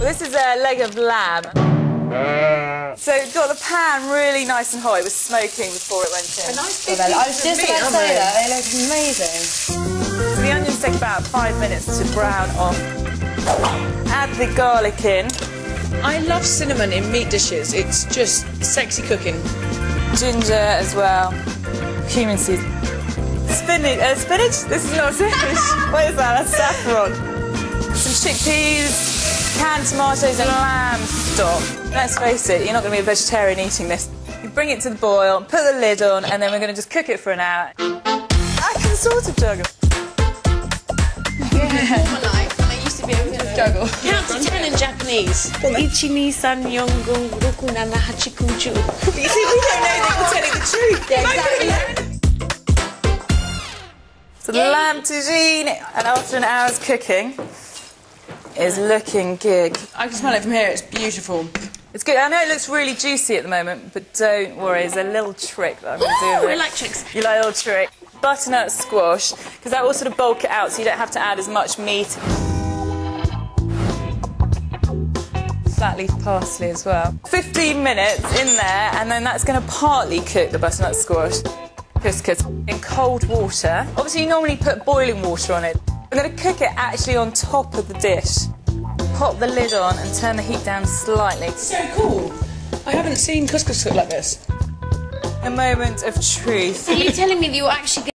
This is a leg of lamb. So it got the pan really nice and hot. It was smoking before it went in. A nice big I was just about to say that. They look amazing. So the onions take about 5 minutes to brown off. Add the garlic in. I love cinnamon in meat dishes. It's just sexy cooking. Ginger as well. Cumin seeds. Spinach? This is not spinach. What is that? That's saffron. Some chickpeas, canned tomatoes and lamb stock. Let's face it, you're not going to be a vegetarian eating this. You bring it to the boil, put the lid on, and then we're going to just cook it for an hour. I can sort of juggle. Yeah. All my life, I used to be able to juggle. Count to 10 in Japanese. Ichi, ni, san, yongun, roku, nana, hachi, kuju. You see, we don't know that you're telling the truth. Yeah, exactly. So the lamb tagine, and after an hour's cooking, is looking good. I can smell it from here. It's beautiful. It's good. I know it looks really juicy at the moment, but don't worry. There's a little trick that I'm going to do with it. I like tricks. You like a little trick? Butternut squash, because that will sort of bulk it out, so you don't have to add as much meat. Flat leaf parsley as well. 15 minutes in there, and then that's going to partly cook the butternut squash. Couscous in cold water. Obviously, you normally put boiling water on it. I'm going to cook it actually on top of the dish. Pop the lid on and turn the heat down slightly. So cool. I haven't seen couscous cooked like this. A moment of truth. Are you telling me that you're actually